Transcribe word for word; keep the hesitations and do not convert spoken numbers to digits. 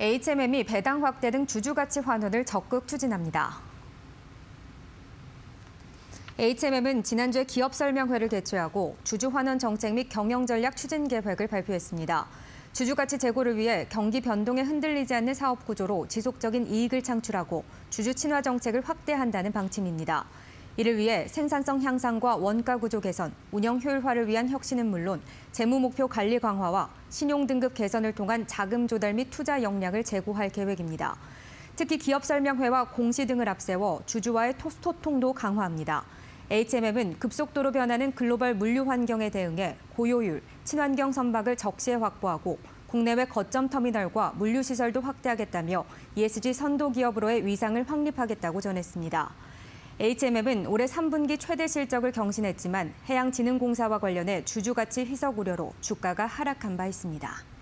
에이치엠엠이 배당 확대 등 주주가치 환원을 적극 추진합니다. 에이치엠엠은 지난주에 기업 설명회를 개최하고 주주 환원 정책 및 경영 전략 추진 계획을 발표했습니다. 주주가치 제고를 위해 경기 변동에 흔들리지 않는 사업 구조로 지속적인 이익을 창출하고 주주 친화 정책을 확대한다는 방침입니다. 이를 위해 생산성 향상과 원가 구조 개선, 운영 효율화를 위한 혁신은 물론 재무 목표 관리 강화와 신용 등급 개선을 통한 자금 조달 및 투자 역량을 제고할 계획입니다. 특히 기업 설명회와 공시 등을 앞세워 주주와의 소통도 강화합니다. 에이치엠엠은 급속도로 변하는 글로벌 물류 환경에 대응해 고효율, 친환경 선박을 적시에 확보하고 국내외 거점 터미널과 물류 시설도 확대하겠다며 이에스지 선도 기업으로의 위상을 확립하겠다고 전했습니다. 에이치엠엠은 올해 삼 분기 최대 실적을 경신했지만 해양진흥공사와 관련해 주주가치 희석 우려로 주가가 하락한 바 있습니다.